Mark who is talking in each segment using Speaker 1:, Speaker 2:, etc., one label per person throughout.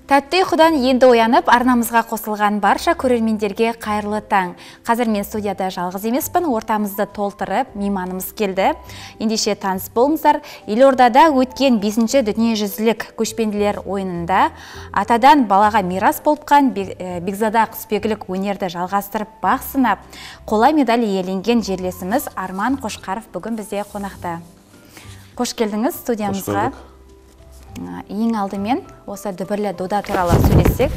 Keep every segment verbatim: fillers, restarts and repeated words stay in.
Speaker 1: Тәтті ұйқыдан енді оянып, арнамызға қосылған барша көрермендерге қайырлы таң. Қазір мен студияда жалғыз емеспін, ортамызды толтырып, мейманымыз келді. Ендеше таныс болыңыздар. Елордада өткен бесінші дүниежүзілік көшпенділер ойынында атадан балаға мирас болған Бекзада құсбегілік өнерді жалғастырып бақ сынап, қола медаль иеленген жерлесіміз Арман Қошқаров бүгін бізде қонақта. Қош келдіңіз студиямызға. Ең алдымен осы дүбірлі дода туралы сөйлессек.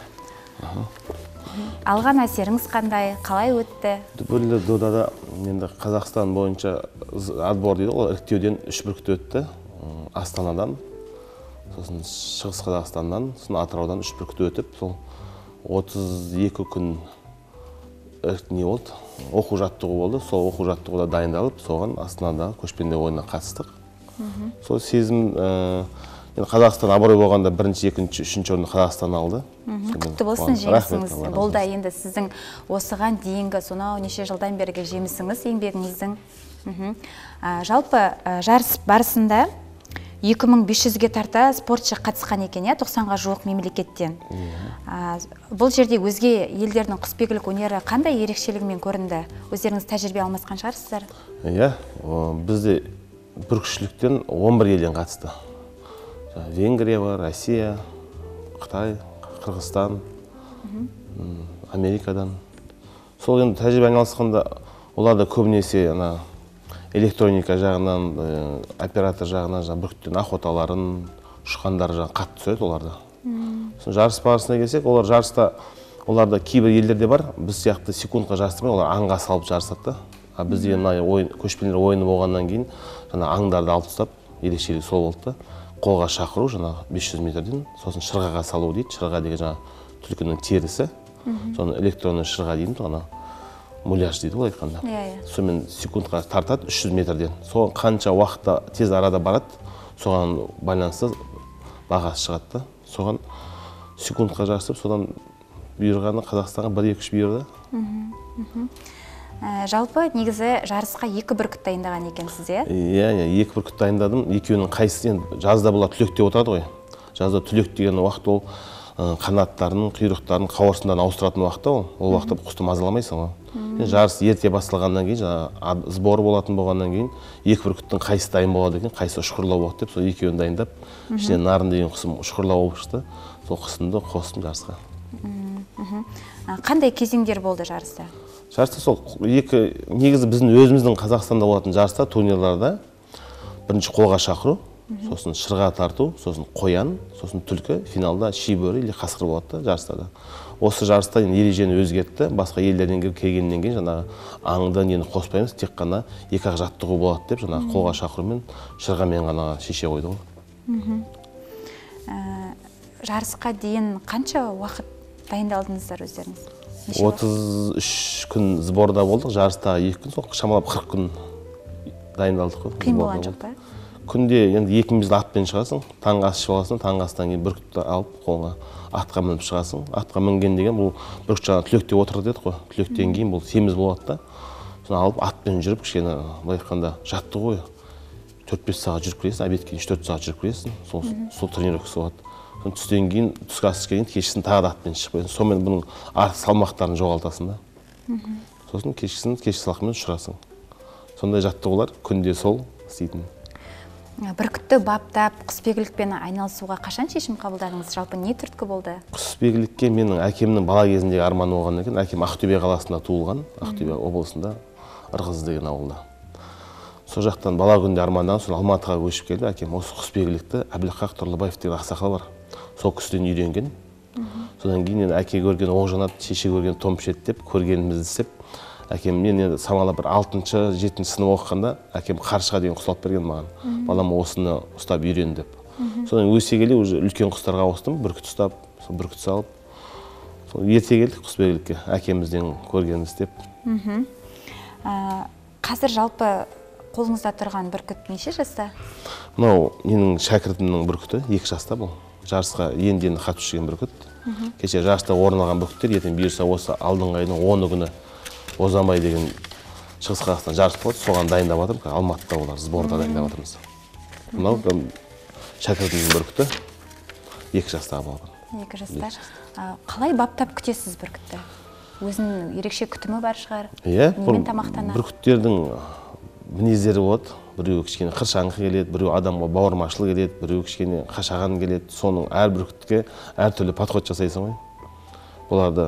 Speaker 1: Алған әсеріңіз қандай, қалай өтті?
Speaker 2: Дүбірлі додада енді Қазақстан бойынша отбор дейді, ол іріктеуден үш бүркіт өтті. Астанадан, сосын Шығыс Қазақстаннан, сосын Атыраудан үш бүркіт өтіп, сол отыз екі күн не болды, оқу жаттығу болды. Сол оқу жаттығуда дайындалып, соған Астанадағы көшпенді ойынына қатыстық. Сол сезім Қазақстан абырой болғанда бірінші, екінші, үшінші орынды Қазақстан алды.
Speaker 1: Құтты болсын жеңісіңіз. Болды енді сіздің осыған дейінгі сонау неше жылдан бергі жемісіңіз, еңбегіңіздің. Жалпы жарыс барысында екі мың бес жүзге тарта спортшы қатысқан екен, тоқсанға жуық мемлекеттен. Бұл жерде өзге елдердің құсбегілік өнері қандай ерекшелігімен көрінді? Өздеріңіз тәжірибе алмасқан шығарсыздар?
Speaker 2: Иә, бізде бүркітшіліктен он бір елден қатысты. Венгрия бар, Россия, Қытай, Қырғызстан, Америкадан. Сол енді тәжірибе айналысқанда оларда көбінесе электроника жағынан, оператор жағынан бүркіттен охоталарын, ұшқандар жағынан қатты түседі оларда. Жарыс барысына келсек, олар жарыста, оларда кейбір елдерде бар, біз сияқты секундқа жарыстырмай, олар аңға салып жарысады. Бізде көшпенділер ойыны болғаннан кейін аңдарды алып тастап, ерекшелігі сол болды. Қолға шақыру жаңағы бес жүз метрден, сосын шырғаға салу дейді. Шырға деген жаңа түлкінің терісі, соны электронный шырға дейді, ғана муляж дейді ол айтқанда. Сонымен секундқа тартады үш жүз метрден. Соған қанша уақытта тез арада барады, соған байланысты бағасы шығады. Соған секундқа жарысып, содан бұйырғаны Қазақстанға бір екі үш бұйырды.
Speaker 1: Жалпы негізі жарысқа екі бүркіт дайындаған екенсіз, е?
Speaker 2: Иә, екі бүркіт дайындадым. Екеуінің қайсысы, жазда бұлар түлекте отырады ғой. Жазда түлек деген уақыт ол қанаттарының, құйрықтарының, қауырсындарын ауыстыратын уақытта ол. Ол уақытта құсты мазаламайсың ғой. Жарыс ерте басталғаннан кейін, сбор болатын болғаннан кейін, екі бүркіттің қайсысы дайын болады екен, қайсысы ұшқырлау болады деп, сол екеуін дайындап, ішінен нарын деген құсым ұшқырлау болып шықты. Сол құсымды қостым жарысқа.
Speaker 1: Қандай кезеңдер болды жарыста?
Speaker 2: Жарыста сол екі, негізі біздің өзіміздің Қазақстанда болатын жарыста, турнирларда бірінші қолға шақыру, сосын шырға тарту, сосын қоян, сосын түлкі, финалда ши бөрі или қасқыр болады жарыстарда. Осы жарыста ережені өзгертті, басқа елдерден келгеннен кейін жаңағы аңды нені қоспаймыз, тек қана екі ақ жаттығу болады деп, жаңағы қолға шақырумен, шырғамен ғана шеше қойды ғой.
Speaker 1: Жарысқа дейін қанша уақыт дайындалдыңыздар өздеріңіз?
Speaker 2: отыз үш күн сборда болдық, жарыста екі күн, сол шамалап қырық күн дайындалдық қой.
Speaker 1: Қиын болған жоқ па?
Speaker 2: Күнде енді екімізді атпен шығасың, таңғы ас ішіп аласың, таңғы астан кейін бүркітті алып, қолға атқа мініп шығасың. Атқа мінген деген бұл бүркіт жаңа түлекте отырды деді қой. Түлектен кейін бұл семіз болады да. Соны алып атпен жүріп, кішкене былай айтқанда жаттығу ғой. төрт бес сағат жүріп келесің, обедке үш төрт сағат жүріп келесің. Сол тренировкасы болады. Түстен кейін, түскі ас ішкен кейін кешкісін тағы да атпен шығып қоясың. Сонымен бұның артық салмақтарын жоғалтасың да. Сосын кешкісін кешкі салқынмен ұшырасың. Сондай жаттығулар күнде сол істейтін.
Speaker 1: Бүркітті баптап, құсбегілікпен айналысуға қашан шешім қабылдадыңыз? Жалпы не түрткі болды?
Speaker 2: Құсбегілікке менің әкемнің бала кезіндегі арманы болған екен. Әкем Ақтөбе қаласында туылған, Ақтөбе облысында, Ырғыз деген ауылда. Сол жақтан бала күнде армандаған, соң Алматыға көшіп келді. Әкем осы құсбегілікті Әбілқақ Тұрлыбаев деген ақсақал бар. Сол кісіден үйренген. Содан кейін әке көрген Оғжанат, шеше көрген Томпішет деп көргенімізді істеп, әкем мен самалап бір алтыншы, жетінші сынып оқығанда әкем қаршыға деген құс алып берген маған. Балам осыны ұстап үйрен деп. Содан өсе келе уже үлкен құстарға ауыстым, бүркіт ұстап, бүркіт салып. Ерте келдік құсбегілікке, әкемізден көргеніміз деп.
Speaker 1: Қазір жалпы қолыңызда тұрған бүркіт неше жаста?
Speaker 2: Мынау менің шәкіртімнің бүркіті, екі жаста бұл. Жарысқа енді-енді қатысып жүрген бүркіт. Кеше жарыста орын алған бүркіттер, ертең бұйырса осы алдыңғы айдың оны күні Озанбай деген Шығыс Қазақстан жарыс болады, соған дайындап жатырмыз. Алматыда олар сборда дайындап жатырмыз. Мынау шәкіртімнің бүркіті, екі жастағы балапан.
Speaker 1: екі жаста. Қалай баптап күтесіз бүркітті? Өзінің ерекше күтімі бар шығар?
Speaker 2: Иә,
Speaker 1: немен тамақтанады?
Speaker 2: бүркіттердің мінездері болады. Біреу кішкене қыршаңқы келеді, біреу адамға бауырмашыл келеді, біреу кішкене қашаған келеді. Соның әр бүркітке әртүрлі подход жасайсың ғой. Бұларды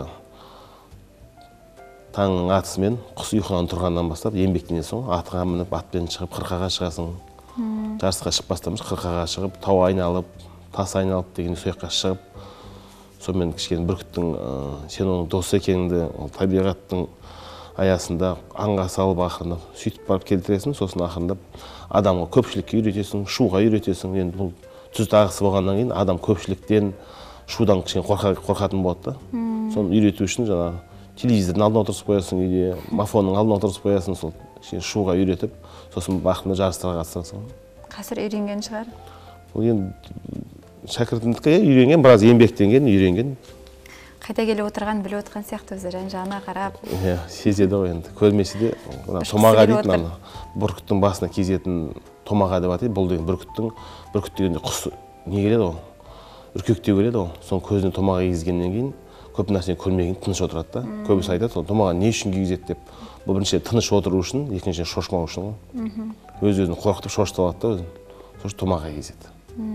Speaker 2: таңның атысымен құс ұйқыдан тұрғаннан бастап еңбектенесің ғой. Атқа мініп, атпен шығып, қырқаға шығасың. Жарысқа шықпастамыз, қырқаға шығып, тау айналып, тас айналып деген сояққа шығып, сонымен кішкене бүркіттің сен оның досы екеніңді, табиғаттың аясында аңға салып ақырындап сөйтіп барып келтіресің, сосын ақырындап адамға көпшілікке үйретесің, шуға үйретесің. Енді бұл түз тағысы болғаннан кейін адам көпшіліктен, шудан кішкене қорқатын болады да. Соны үйрету үшін жаңағы телевизордың алдына отырғызып қоясың үйде, мафонның алдына отырғызып қоясың, сол шуға үйретіп, сосын бақытында жарыстарға қатысасың.
Speaker 1: Қазір үйренген шығар?
Speaker 2: Ол енді шәкіртімдікке үйренген, біраз еңбектенген, үйренген.
Speaker 1: Қайта келіп отырған, біліп отырған сияқты өзі жан-жағына қарап.
Speaker 2: Иә, сезеді ғой енді. Көрмесе де томаға дейді, бүркіттің басына кезетін томаға деп атайды. Бұл деген бүркіттің, бүркіт дегенде құс не келеді ғой? Үркектеу келеді ғой. Соның көзіне томаға кигізгеннен кейін көп нәрсені көрмеген тыныш отырады да. Көбісі айтады, сол томаға не үшін кигізеді деп. Бұл бірінші тыныш отыру үшін, екіншіден шошмау үшін ғой. Өз-өзін қорқытып шошытып алады да өзін. Сосын томаға кигізеді.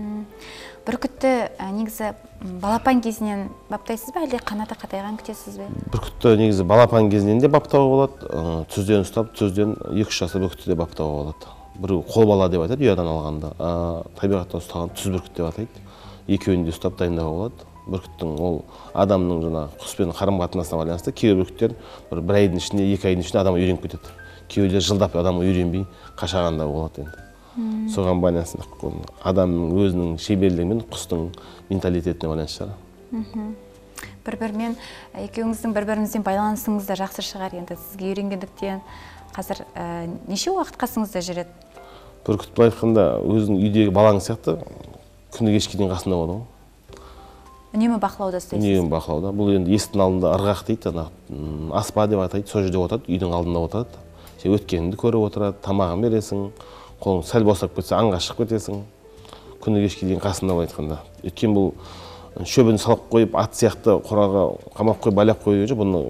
Speaker 1: Бүркітті негізі балапан кезінен баптайсыз ба, әлде қанаты қатайған күтесіз бе?
Speaker 2: Бүркітті негізі балапан кезінен де баптауға болады. Түзден ұстап, түзден екі-үш жаста бүркітті де баптауға болады. Біреу қолбала деп айтады, ұядан алғанда. Табиғатта ұстаған түз бүркіт деп атайды. Екеуін де ұстап дайындауға болады. Бүркіттің ол адамның жаңа құспен қарым-қатынасына байланысты кейбір бүркіттер бір айдың ішінде, екі айдың ішінде адамға үйреніп кетеді. Кейбіреулер жылдап адамға үйренбей қашағанда болады енді. Соған байланысты адамның өзінің шеберлігі мен құстың менталитетіне байланысты шығар.
Speaker 1: Бір-бірімен екеуіңіздің бір-біріңізбен байланысыңыз да жақсы шығар енді. Сізге үйренгендіктен қазір неше уақыт қасыңызда жүреді?
Speaker 2: Бүркіт былай айтқанда өзінің үйдегі балаң сияқты күні кешке дейін қасында болады ғой.
Speaker 1: Үнемі бақылауда ұстайсыз?
Speaker 2: Үнемі бақылауда. Бұл енді есіктің алдында ырғақ дейді, аспа деп атайды, сол жерде отырады, үйдің алдында отырады. Сен өткеніңді көріп отырады, тамағын бересің, қолың сәл босап кетсе аңға шығып кетесің. Күні кешке дейін қасында былай айтқанда. Өткен бұл шөбін салып қойып, ат сияқты қораға қамап қойып, байлап қойып жүр, бұны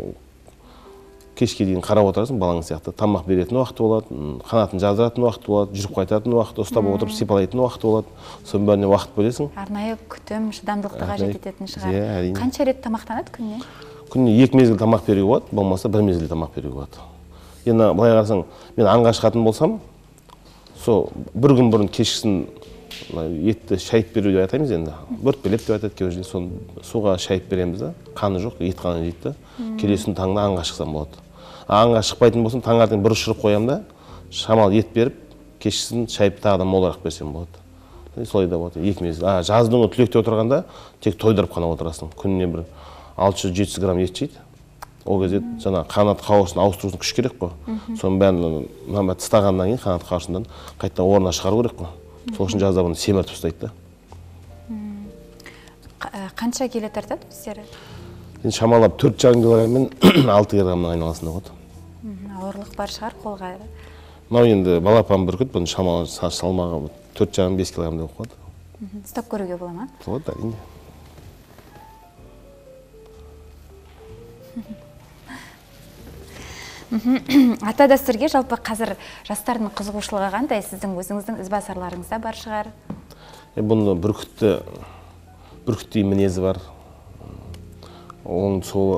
Speaker 2: кешке дейін қарап отырасың, балаң сияқты. Тамақ беретін уақыты болады, қанатын жаздыратын уақыты болады, жүріп қайтатын уақыты, ұстап отырып сипалайтын уақыты болады. Соның бәріне уақыт бөлесің.
Speaker 1: Арнайы күтім, шыдамдылықты қажет ететін шығар.
Speaker 2: Иә, әрине.
Speaker 1: Қанша рет тамақтанады күніне?
Speaker 2: Күніне екі мезгіл тамақ беруге болады, болмаса бір мезгіл тамақ беруге болады. Енді былай қарасаң, мен аңға шығатын болсам, сол бір күн бұрын кешкісін етті шайып беру деп айтамыз енді. Бөртпелеп деп айтады кейбіреулер, соны суға шайып береміз да, қаны жоқ, ет қаны дейді да. Келесін таңда аңға шықсам болады. Аңға шықпайтын болсам, таңертең бір ұшырып қоямын да, шамал ет беріп, кешкісін шайып тағыдан молырақ берсем болады. Солай да болады. Екі мезгіл. Жаздың түлекте отырғанда тек тойдырып қана отырасың. Күніне бір алты жүз жеті жүз грамм ет жейді. Ол кезде жаңа қанат қауырсын ауыстыру үшін күш керек қой. Соның бәрін тыстағаннан кейін қанат қауырсындан қайтадан орнына шығару керек қой. Сол үшін жазда бұны семіртіп ұстайды да.
Speaker 1: Қанша келі тартады өздері?
Speaker 2: Шамалап төрт жарым килограмм мен алты килограммның айналасында болады.
Speaker 1: Ауырлық бар шығар қолға?
Speaker 2: Мынау енді балапан бүркіт, бұның шамалы салмағы төрт жарым бес килограмм деп қояды.
Speaker 1: Ұстап көруге бола ма?
Speaker 2: Болады, әрине.
Speaker 1: Ата дәстүрге жалпы қазір жастардың қызығушылығы қандай? Сіздің өзіңіздің ізбасарларыңыз да бар шығар?
Speaker 2: Бұны бүркітті, бүркіттей мінезі бар. Оның солы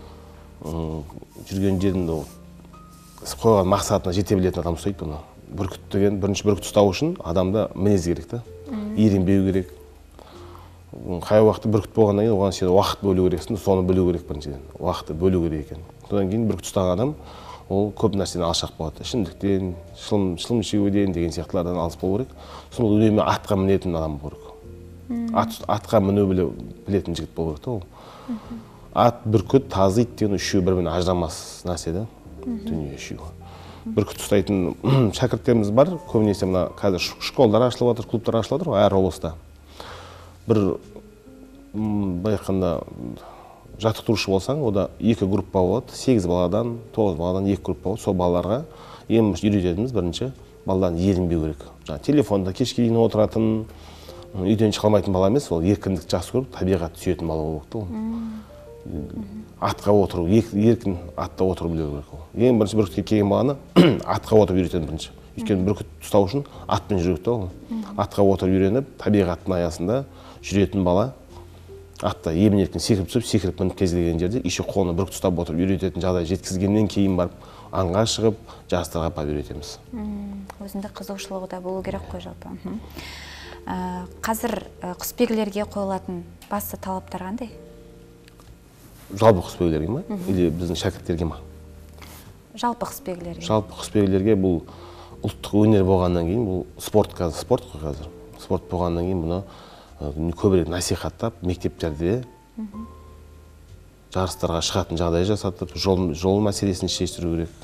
Speaker 2: жүрген жерінде қойған мақсатына жете білетін адам ұстайды бұны. Бүркіт деген бірінші бүркіт ұстау үшін адамда мінез керек та. Ерінбеу керек. Қай уақытта бүркіт болғаннан кейін оған сен уақыт бөлу керексің, соны білу керек біріншіден. Уақытты бөлу керек екен. Содан кейін бүркіт ұстаған адам ол көп нәрседен алшақ болады. Ішімдіктен, шылым шегуден деген сияқтылардан алыс болу керек. Сосын үнемі атқа мінетін адам болу керек. Атқа міну білетін жігіт болу керек та ол. Ат, бүркіт, тазы ит деген үшеуі бір-бірінен ажырамас нәрсе да. Дүние үшеуі. Бүркіт ұстайтын шәкірттеріміз бар. Көбінесе мына қазір школдар ашылып жатыр, клубтар ашылып жатыр әр облыста. Бір байқанда жаттықтырушы болсаң, ода екі группа болады, сегіз баладан, тоғыз баладан екі группа болады. Сол балаларға ең үйрететіміз бірінші балаларын ерінбеу керек. Телефонда кешке дейін отыратын, үйден шыға алмайтын бала емес, ол еркіндік жақсы көріп, табиғатты сүйетін бала болу керек. Атқа отыру, еркін атта отыру білу керек. Ең бірінші бүркітке келген баланы атқа отырып үйретеді бірінші. Өйткені бүркіт ұстау үшін атпен жүру керек. Атқа отырып үйреніп, табиғаттың аясында жүретін бала атта емін-еркін секіріп түсіп, секіріп мініп кез келген жерде еще қолына бүркіт ұстап отырып үйрететін жағдай жеткізгеннен кейін барып аңға шығып, жарыстарға апарып үйретеміз.
Speaker 1: Өзінде қызығушылығы да болу керек қой жалпы. Қазір құсбегілерге қойылатын басты талаптар қандай?
Speaker 2: Жалпы құсбегілерге ма? Или біздің шәкірттерге ма?
Speaker 1: Жалпы құсбегілерге.
Speaker 2: Жалпы құсбегілерге бұл ұлттық өнер болғаннан кейін, бұл спорт қазір, спорт қой қазір. Спорт болғаннан кейін бұны көбірек насихаттап, мектептерде жарыстарға шығатын жағдай жасатып, жол мәселесін шештіру керек.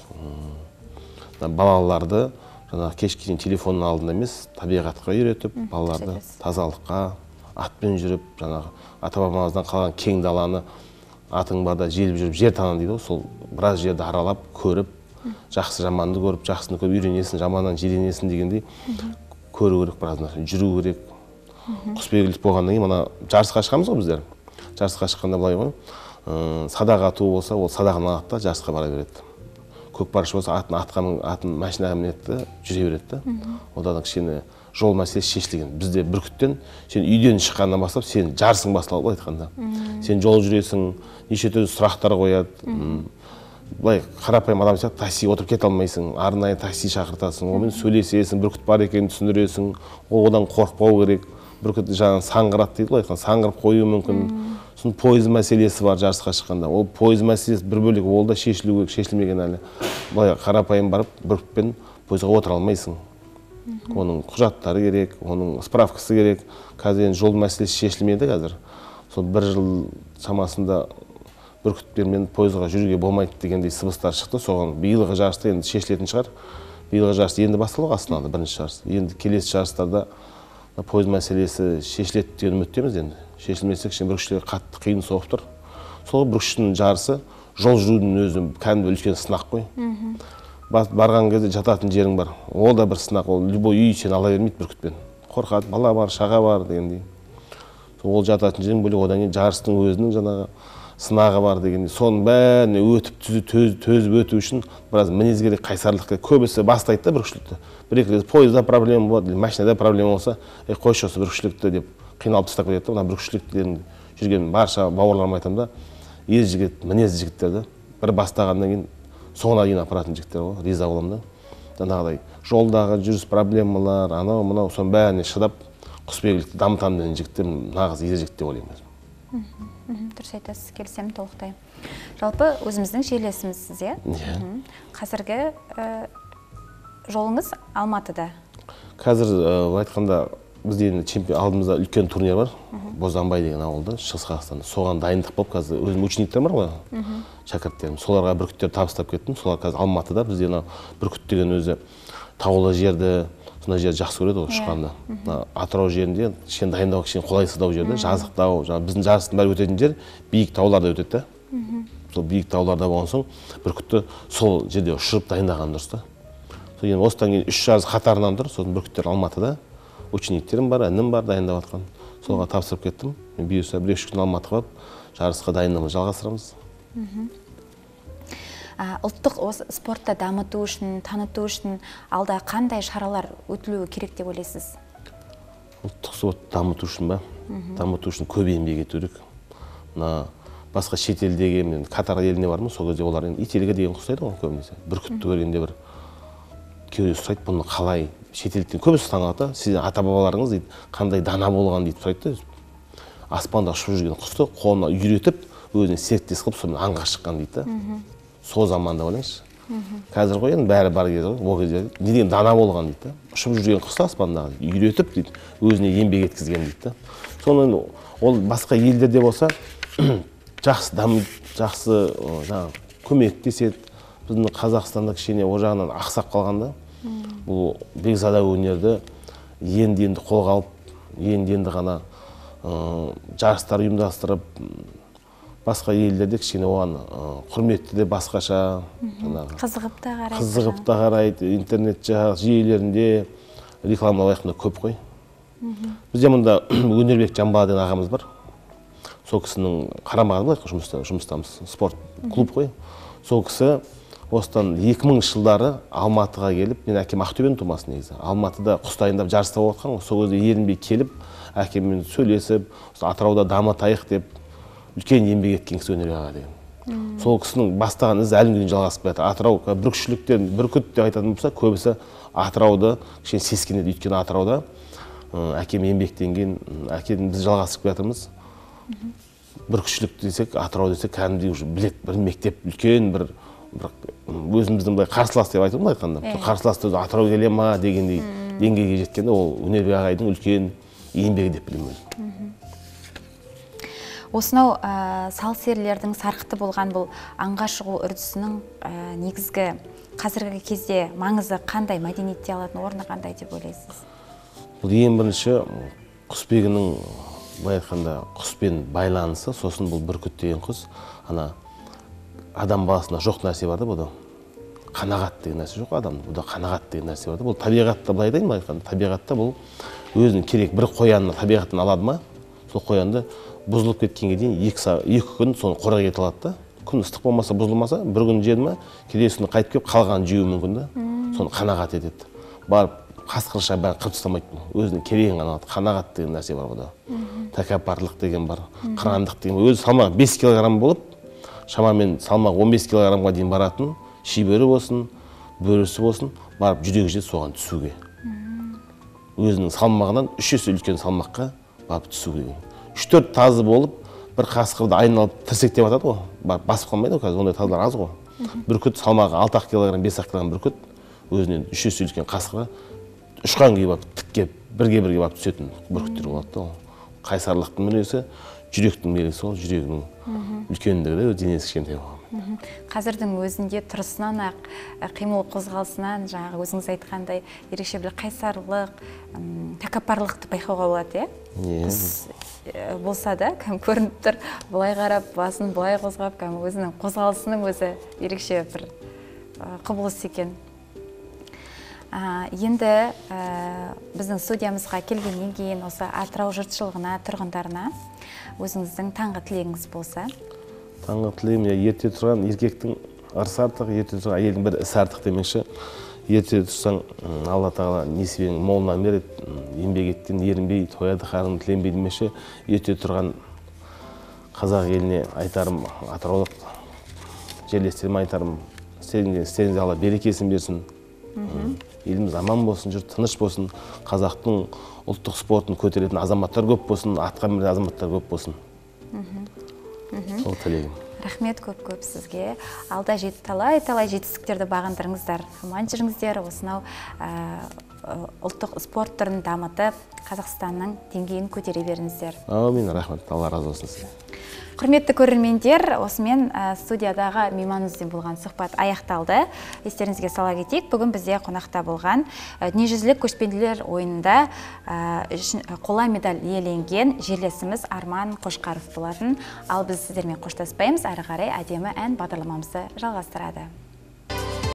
Speaker 2: Балаларды кешке дейін телефонның алдында емес, табиғатқа үйретіп, балаларды тазалыққа, атпен жүріп, ата-бабамыздан қалған кең даланы атың барда желіп жүріп жер танын дейді. Сол біраз жерді аралап, көріп, жақсы жаманды көріп, жақсыны көріп үйренесің, жаманнан жиренесің дегендей көру керек, біраз нәрсе жүру керек. Құсбегілік болғаннан кейін мына жарысқа шығамыз ғой біздер. Жарысқа шыққанда былай ғой, садақ ату болса, ол садағын алады да жарысқа бара береді. Көкпаршы болса, атын атқаның, атын машинаға мінеді, жүре береді. Одан кішкене жол мәселесі шешілген. Бізде бүркіттен сен үйден шыққаннан бастап, сен жарысың басталады айтқанда. Сен жол жүресің, неше түрлі сұрақтар қояды. Былай қарапайым адам сияқты такси отырып кете алмайсың, арнайы такси шақыртасың, онымен сөйлесесің, бүркіт бар екенін түсіндіресің, ол одан қорықпау керек. Бүркіт жаңағы саңғырады дейді ғой, айтқан саңғырып қою мүмкін. Сосын пойыз мәселесі бар жарысқа шыққанда. Ол пойыз мәселесі бір бөлек, ол да шешілу керек, шешілмеген әлі. Былай қарапайым барып, бүркітпен пойызға отыра алмайсың. Оның құжаттары керек, оның справкасы керек. Қазір жол мәселесі шешілмеді қазір. Сол бір жыл шамасында бүркітпен пойызға жүруге болмайды дегендей сыбыстар шықты. Соған биылғы жарыста енді шешілетін шығар. Биылғы жарыс енді басталды Астанада бірінші жарыс. Енді келесі жарыстарда пойыз мәселесі шешіледі деген үміттеміз енді. Шешілмесе кішкене бүркітшілерге қатты қиын соғып тұр. Сол бүркітшінің жарысы жол жүрудің өзі кәдімгі үлкен сынақ қой. Барған кезде жататын жерің бар. Ол да бір сынақ. Ол любой үй сен ала бермейді бүркітпен. Қорқады, бала бар, шаға бар дегендей. Ол жататын жерің бөлек, одан кейін жарыстың өзінің жаңағы сынағы бар дегендей. Соның бәріне өтіп төзіп өту үшін біраз мінез керек, қайсарлық керек. Көбісі бастайды да бүркітшілікті. Бір-екі рет пойызда проблема болады, машинада проблема болса, ей қойшы осы бүркітшілікті деп қиналып тастап кетеді. Мына бүркітшіліктерін жүрген барша бауырларыма айтамын да, ер жігіт, мінезді жігіттерді бір бастағаннан кейін соңына дейін апаратын жігіттер ғой, риза боламын да. Жаңағыдай жолдағы жүріс проблемалар, анау мынау соның бәріне шыдап құсбегілікті дамытамын деген жігіттер нағыз ер жігіт деп ойлаймын.
Speaker 1: Дұрыс айтасыз, келісемін толықтай. Жалпы өзіміздің жерлесімізсіз, иә? Қазіргі жолыңыз Алматыда.
Speaker 2: Қазір айтқанда бізде алдымызда үлкен турнир бар, Бозанбай деген ауылда, Шығыс Қазақстанда. Соған дайындық болып, қазір өзім учениктер бар ғой, шәкірттерім. Соларға бүркіттер табыстап кеттім. Солар қазір Алматыда. Бізде бүркіт деген өзі таулы жерді, сондай жерді жақсы көреді ғой ұшқанда. Атырау жерінде кішкене дайындау кішкене қолайсыздау жерде, жазықтау. Біздің жарыстың бәрі өтетін жер биік тауларда өтеді да. Сол биік тауларда болған соң бүркітті сол жерде ұшырып дайындаған дұрыс та. Сол осыдан кейін үш жарыс қатарынан тұр. Сосын бүркіттер Алматыда. Учениктерім бар, інім бар дайындап жатқан. Солға тапсырып кеттім. Мен бұйырса бір-екі күн Алматыға барып, жарысқа дайындығымызды жалғастырамыз.
Speaker 1: Ұлттық спортты дамыту үшін, таныту үшін алда қандай шаралар өтілуі керек деп ойлайсыз?
Speaker 2: Ұлттық спортты дамыту үшін ба? Дамыту үшін көп еңбек ету керек. Басқа шетелдегі, мен Катар еліне бармын, сол кезде олар ителгі деген құстайды ғой көбінесе. Бүркітті көргенде бір кеуде сұрайды, бұны қалай шетелдіктен көбісі таңғалады. Сіздің ата-бабаларыңыз дейді, қандай дана болған дейді сұрайды. Аспанда ұшып жүрген құсты қолына үйретіп, өзіне серіктес қылып, сонымен аңға шыққан дейді. Сол заманда ойлаңызшы. Қазір ғой енді бәрі бар кезде ғой, ол кезде не деген дана болған дейді. Ұшып жүрген құсты аспандағы үйретіп дейді, өзіне еңбек еткізген дейді. Соны ол басқа елдерде болса жақсы дамып, жақсы көмектеседі. Біздің Қазақстанда кішкене о жағынан ақсап қалғанда, бұл бекзада өнерді енді-енді қолға алып, енді-енді ғана жарыстар ұйымдастырып, басқа елдерде кішкене оған құрметті де басқаша,
Speaker 1: қызығып та қарайды.
Speaker 2: Қызығып та қарайды, интернет жүйелерінде рекламалау аяқында көп қой. Бізде мұнда Өнербек Жамбала деген ағамыз бар. Сол кісінің қарамағында былай жұмыста, жұмыстамыз, спорт клуб қой. Сол кісі осыдан екі мыңыншы жылдары Алматыға келіп, мен әкем Ақтөбенің тумасы негізі. Алматыда құс дайындап жарыста болып жатқан ғой. Сол кезде ерінбей келіп, әкеммен сөйлесіп, Атырауда дамытайық деп үлкен еңбек еткен кісі Өнербек аға деген. Сол кісінің бастаған ізі әлі күнге жалғасып келеді. Атырау бүркітшіліктен бүркіт деп айтатын болса, көбісі Атырауды кішкене сескенеді. Өйткені Атырауда әкем еңбектенген, әкем біз жалғасып келатырмыз. Бүркітшілік десек, Атырау десек, кәдімгідей уже білет бір мектеп, үлкен бір өзіміздің былай қарсылас деп айтып айтқанда. Қарсыласты өзі Атырау келе ма дегендей деңгейге жеткенде ол Өнербек ағайдың үлкен еңбегі деп білемін өзім.
Speaker 1: Осынау сал серілердің сарқыты болған бұл аңға шығу үрдісінің негізгі қазіргі кезде маңызы қандай, мәдениетте алатын орны қандай деп ойлайсыз?
Speaker 2: Бұл ең бірінші құсбегінің былай айтқанда құспен байланысы, сосын бұл бүркіт деген құс, ана адам баласында жоқ нәрсе бар да, бұда қанағат деген нәрсе жоқ адамда, бұда қанағат деген нәрсе бар да. Бұл табиғатта былай айтайын ба айтқанда, табиғатта бұл өзінің керек бір қоянны табиғаттан алады ма, сол қоянды бұзылып кеткенге дейін екі күн соны қораға кетіп алады да. Күн ыстық болмаса, бұзылмаса, бір күн жеді ма, келесі күні қайтып келіп қалған жеуі мүмкін да. Соны қанағат етеді. Барып қасқырша бәрін қырып тастамайды. Өзінің керегін ғана алады. Қанағат деген нәрсе бар бұда. Тәкаппарлық деген бар, қырандық деген. Өзі салмағы бес килограмм болып, шамамен салмағы он бес килограммға дейін баратын, шибөрі болсын, бөрісі болсын, барып жүрегі жетіп соған түсуге. Өзінің салмағынан үш есе үлкен салмаққа барып түсуге. үш төрт тазы болып, бір қасқырды айналып тірсектеп атады ғой. Барып басып қалмайды ғой, қазір ондай тазылар аз ғой. Бүркіт салмағы алты килограмм, бес килограмм бүркіт өзінен үш есе үлкен қасқырға ұшқан күйі барып тікке бірге-бірге барып түсетін бүркіттер болады да. Қайсарлықтың мінесі, жүректің белгісі сол, жүрегінің үлкендігі де денесі кішкентай болған.
Speaker 1: Қазірдің өзінде тұрысынан ақ, қимыл қозғалысынан, жаңағы өзіңіз айтқандай ерекше бір қайсарлық, тәкаппарлықты байқауға болады, е? Құс болса да, кәм көрініп тұр, бұлай қарап, басын бұлай қозғап, кәм өзінің қозғалысының өзі ерекше бір құбылыс екен. Енді біздің студиямызға келгеннен кейін осы Атырау жұртшылығына, тұрғындарына өзіңіздің таңғы тілегіңіз болса?
Speaker 2: Таңғы тілегім, ерте тұрған еркектің ырысы артық, ерте тұрған әйелдің бір ісі артық демекші. Ерте тұрсаң, Алла тағала несібенің молынан береді, еңбек еткен ерінбей, тояды қарның тіленбей демекші. Ерте тұрған қазақ еліне айтарым, атыраулық жерлестеріме айтарым, істеріңізге Алла берекесін берсін. Еліміз аман болсын, жұрт тыныш болсын, қазақтың ұлттық спортын көтеретін азаматтар көп болсын, атқа мінетін азаматтар көп болсын. Сол тілегім.
Speaker 1: Рахмет көп-көп сізге. Алда жет талай-талай жетістіктерді бағындырыңыздар. Аман жүріңіздер, осынау ұлттық спорт түрін дамытып, Қазақстанның деңгейін көтере беріңіздер.
Speaker 2: Амин, рахмет, Алла разы болсын сізге.
Speaker 1: Құрметті көрермендер, осымен студиядағы мейманымызбен болған сұхбат аяқталды. Естеріңізге сала кетейік, бүгін бізде қонақта болған дүниежүзілік көшпенділер ойынында қола медаль иеленген жерлесіміз Арман Қошқаров болатын. Ал біз сіздермен қоштаспаймыз, әрі қарай әдемі ән бағдарламамызды жалғастырады.